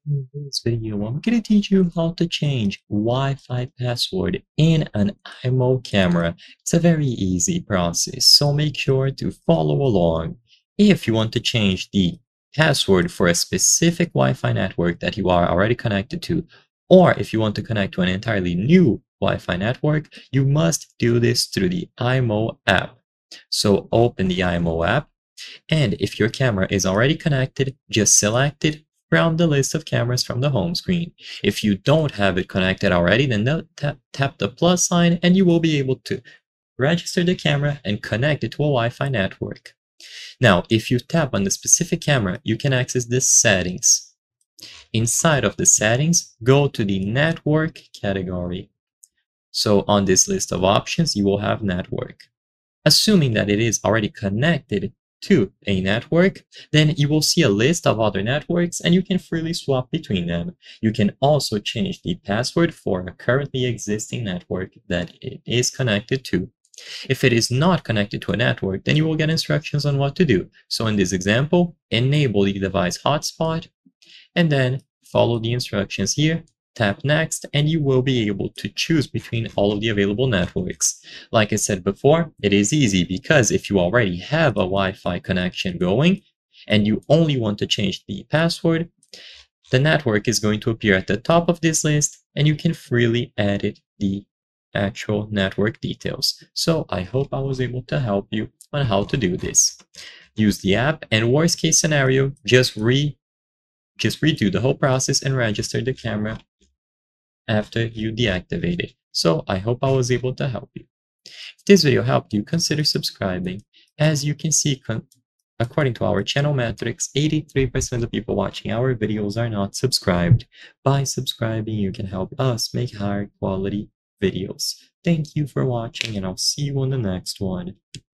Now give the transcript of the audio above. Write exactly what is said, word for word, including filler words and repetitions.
In this video, I'm going to teach you how to change Wi-Fi password in an Imou camera. It's a very easy process, so make sure to follow along. If you want to change the password for a specific Wi-Fi network that you are already connected to, or if you want to connect to an entirely new Wi-Fi network, you must do this through the Imou app. So open the Imou app. And if your camera is already connected, just select it from the list of cameras from the home screen. If you don't have it connected already, then tap, tap the plus sign and you will be able to register the camera and connect it to a Wi-Fi network. Now, if you tap on the specific camera, you can access the settings. Inside of the settings, go to the network category. So on this list of options, you will have network. Assuming that it is already connected to a network, then you will see a list of other networks and you can freely swap between them. You can also change the password for a currently existing network that it is connected to. If it is not connected to a network, then you will get instructions on what to do. So in this example, enable the device hotspot and then follow the instructions here. Tap next and you will be able to choose between all of the available networks. Like I said before, it is easy because if you already have a Wi-Fi connection going and you only want to change the password, the network is going to appear at the top of this list and you can freely edit the actual network details. So I hope I was able to help you on how to do this. Use the app and worst case scenario, just re just redo the whole process and register the camera after you deactivate it. So I hope I was able to help you. If this video helped you, consider subscribing. As you can see, according to our channel metrics, eighty-three percent of the people watching our videos are not subscribed. By subscribing, you can help us make higher quality videos. Thank you for watching and I'll see you on the next one.